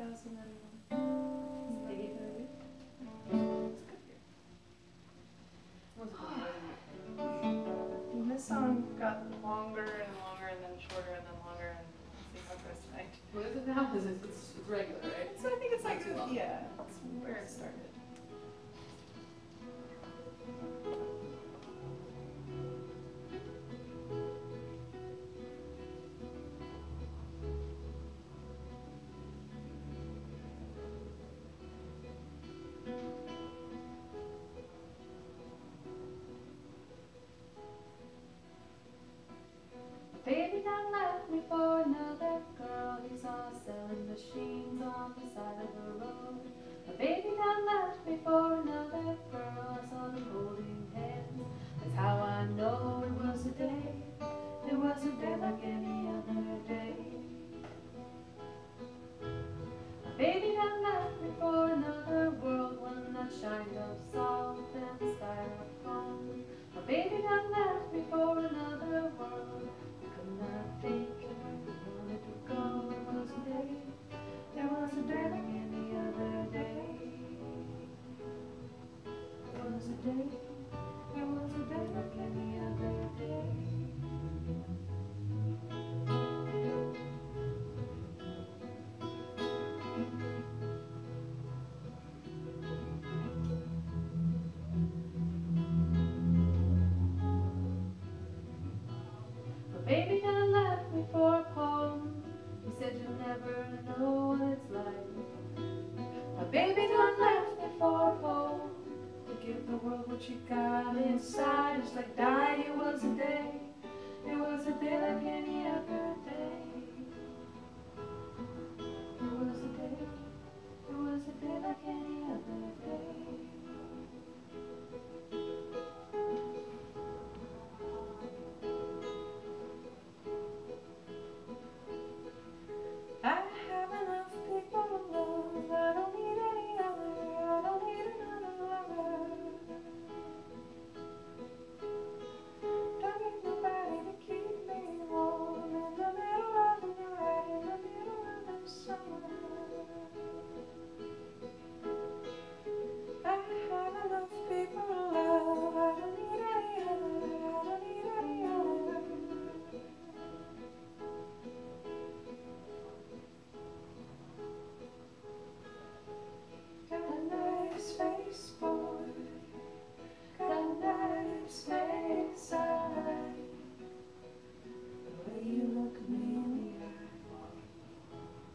And this song got longer and longer and then shorter and then longer, and let's see how it goes tonight. What is it now? Because it's regular, right? So I think it's like, yeah, it's where it started. Baby done left me for another girl. He saw selling machines on the side of the road. A baby done left me for another girl. I saw them holding hands. That's how I know it was a day. It was a day like any other day. A baby done left me for another world, one that shined of salt and styrofoam. A baby done left me for another world. I think I wanted to go. It was a day. It was a day like any other day. It was a day. It was a day like any other day. But baby done left me for a poem. He said you'll never know what it's like. My baby done left me for a poem. To give the world what you got inside. It's like dying. It was a day. It was a day like any other day. It was a day. It was a day like any other day. I have enough people to love. I don't need any other. I don't need another lover. Don't need nobody to keep me warm in the middle of the night, in the middle of the summer. I have enough people to love. I don't need any other. I don't need any other. Got a nice face, boy. Got a nice face, the way you look me in the eye.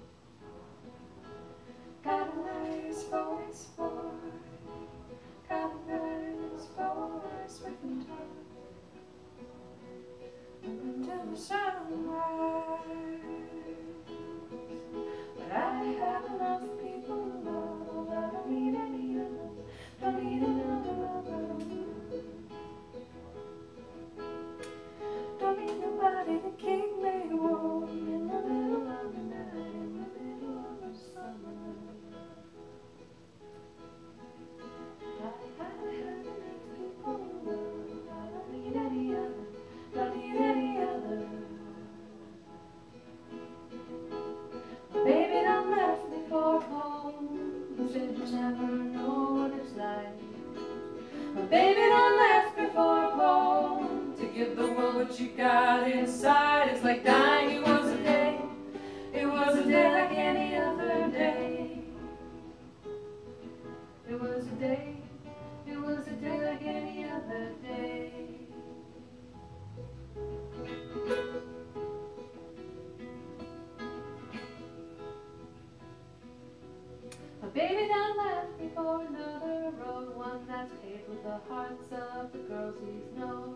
Got a nice voice, boy. Got a nice voice we can talk until the sunrise. But I have enough people to love. I don't need any other. Don't need another lover. Don't need nobody to keep me warm in the middle of the night, in the middle of the summer. I have enough people to love. I don't need any other. Don't need any other. Baby done left me for home. He said you never know what it's like. My baby done left me for home. To give the world what you got inside. It's like dying. It was a day. It was a day like any other day. It was a day. It was a day like any other day. My baby done left me for another road, one that's paved with the hearts of the girls he's known.